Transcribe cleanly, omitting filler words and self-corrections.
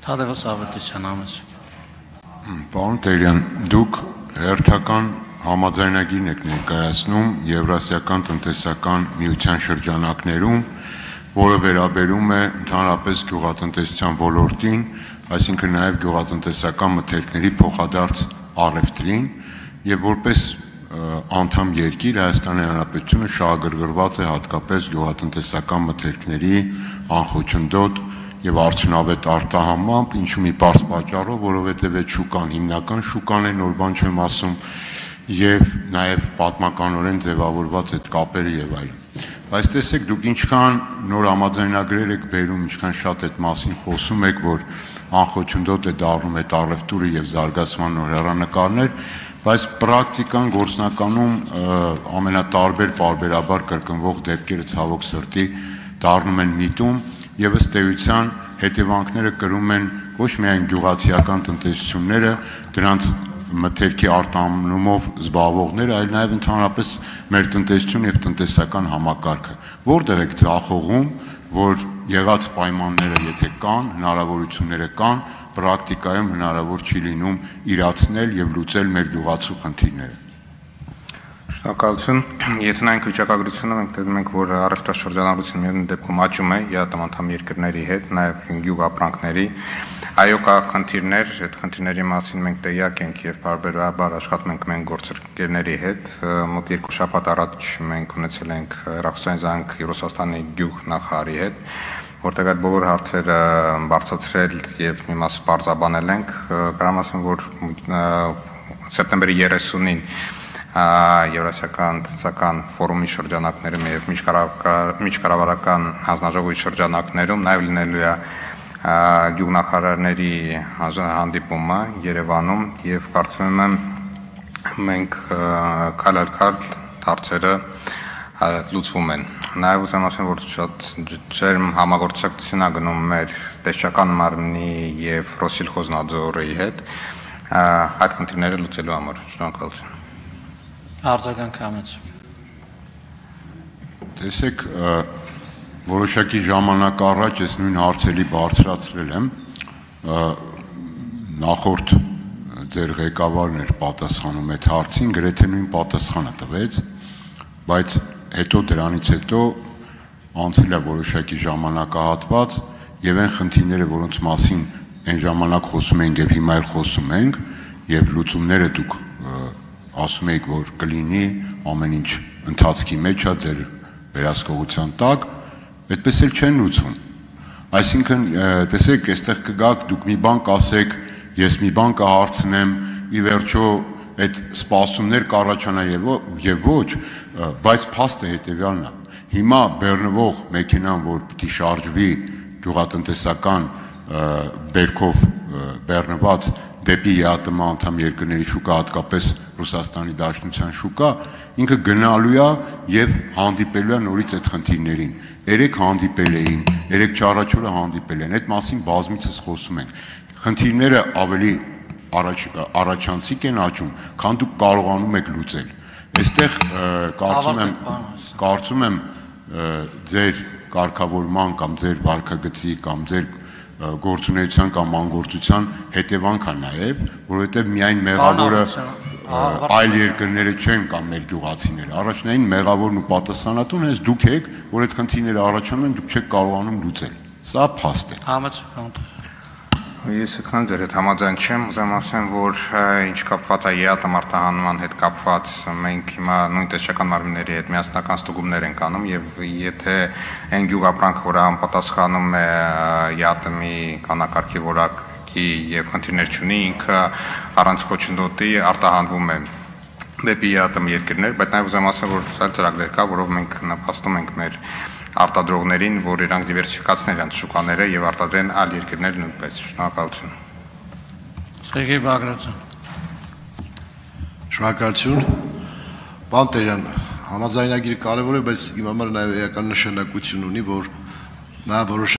Թադևոս Ավետիսյան համեցեք։ Պարոն Տերյան, դուք հերթական համաձայնագիր եք ներկայացնում Եվրասիական տնտեսական միության շրջանակներում, որը վերաբերում է ընդհանրապես գյուղատնտեսության ոլորտին, այսինքն նաև գյուղատնտեսական մթերքների փոխադարձ առևտրին, եւ որպես անդամ երկիր Հայաստանի Հանրապետությունը շահագրգռված է հատկապես գյուղատնտեսական մթերքների անխոչնդոտ եւ արդյունավետ արտահանմամբ, ինչու մի պարզ պատճառով, որովհետեւ այդ շուկան հիմնական շուկան է, նոր բան չեմ ասում, եւ նաեւ պատմականորեն ձևավորված այդ կապերը եւ այլն։ Բայց տեսեք, դուք ինչքան նոր համաձայնագրեր եք բերում, ինչքան շատ այդ մասին խոսում եք, որ անխոչնդոտ է դառնում այդ առևտուրը եւ զարգացման նոր հեռանկարներ, բայց պրակտիկան գործնականում ամենատարբեր պարբերաբար կրկնվող դեպքերը ցավոք սրտի դառնում են միտում եւ ըստ էության հետևանքները կրում են ոչ միայն գյուղացիական տնտեսությունները, դրանց մթերքի արտահանումով զբաղվողները, այլ նաև ընդհանրապես մեր տնտեսություն եւ տնտեսական համակարգը։ Որտեղ եք ձախողում, որ եղած պայմանները եթե կան, հնարավորությունները կան, պրակտիկայում հնարավոր չի լինում իրացնել եւ լուծել մեր գյուղացու խնդիրները։ Շնորհակալություն։ Եթե նայենք վիճակագրությունը, մենք տեսնում ենք, որ առևտրաշրջանառությունը միևնույն դեպքում աճում է ԵԱՏՄ երկրների հետ, նաև գյուղապրանքների։ Այո, կա խնդիրներ, այդ խնդիրների մասին մենք տեղյակ ենք եւ բարբերաբար աշխատում ենք մենք գործընկերների հետ։ Մոտ 2 շաբաթ առաջ մենք ունեցել ենք հեռախոսային զանգ Ռուսաստանի գյուղնախարարի հետ, որտեղ այդ բոլոր հարցերը բարձրացրել եւ մի մասը բարձրաբանել ենք։ Կարամ ասեմ, որ սեպտեմբերի 30-ին Եվրասիական տնտեսական ֆորումի շրջանակներում եւ միջկառավարական հանձնաժողովի շրջանակներում նաեւ լինելու է գյուղնախարարների հանդիպումը Երևանում եւ կարծում եմ մենք քայլ-քայլ հարցերը լուծվում են։ Նաեւ ուզում ասեմ, որ շատ ջերմ համագործակցություն է գնում մեր տեսչական մարմնի եւ Ռոսիլխոզնաձորի հետ այդ խնդիրները լուծելու համար։ Շնորհակալություն։ Արձագանք համեցեք։ Տեսեք, որոշակի ժամանակ առաջ ես նույն հարցերի բարձրացրել եմ, նախորդ ձեր ղեկավարն էր պատասխանում այդ հարցին, գրեթե նույն պատասխանը տվեց, բայց հետո դրանից հետո անցել է որոշակի ժամանակահատված եւ այն խնդիրները, որոնց մասին այն ժամանակ խոսում ենք եւ հիմա էլ խոսում ենք, եւ լուծումները դուք ասում եք, որ կլինի ամեն ինչ ընթացքի մեջ է ձեր վերահսկողության տակ, այդպես էլ չեն լուծվում։ Այսինքն, տեսեք, այստեղ կգաք, դուք մի բան կասեք, ես մի բան կհարցնեմ, ի վերջո այդ սպասումներ կառաջանա եւ ոչ, բայց փաստը հետեւյալն է։ Հիմա բեռնվող մեքենան, որ պիտի շարժվի գյուղատնտեսական բերքով բեռնված դեպի ԵԱՏՄ անդամ երկրների շուկա, հատկապես Ռուսաստանի Դաշնության շուկա, ինքը գնալու է եւ հանդիպելու է նորից այդ խնդիրներին։ Երեք հանդիպել էին, երեք չառաջորը հանդիպել են, այդ մասին բազմիցս խոսում ենք։ Խնդիրները ավելի առաջանցիկ են աճում, քան դուք կարողանում եք լուծել։ Այստեղ կարծում եմ ձեր կարգավորման կամ ձեր վարքագծի կամ ձեր գործունեության կամ անգործության հետևանք է նաև, որովհետև միայն մեղավորը այլ երկրները չեն կամ մեր գյուղացիները, առաջնային մեղավորն ու պատասխանատուն հենց դուք եք, որ այդ խնդիրները առաջանում են, դուք չեք կարողանում լուծել։ Սա փաստ է։ Ես այդքան ձեր հետ համաձայն չեմ, ուզեմ ասեմ, որ ինչ կապված է ԵԱՏՄ արտահանման հետ կապված, մենք հիմա նույն տեսչական մարմինների հետ միասնական ստուգումներ ենք անում եւ եթե այն գյուղապրանքը, որը համապատասխանում է ԵԱՏՄ-ի կանոնակարգի որակի եւ խնդիրներ չունի, ինքը առանց խոչընդոտի արտահանվում է դեպի ԵԱՏՄ երկրներ, բայց նաեւ ուզեմ ասել, որ այլ ծրագրեր կա, որով մենք նպաստում ենք մեր արտադրողներին, որ իրանք դիվերսիֆիկացնեն իրենց շուկաները եւ արտադրեն այլ երկրներ նույնպես։ Շնորհակալություն։ Սերգեյ Բագրատյան։ Շնորհակալություն։ Պարոն Տերյան, համաձայնագիրը կարևոր է, բայց իմ համար նաեւ էական նշանակություն ունի, որ նա որոշ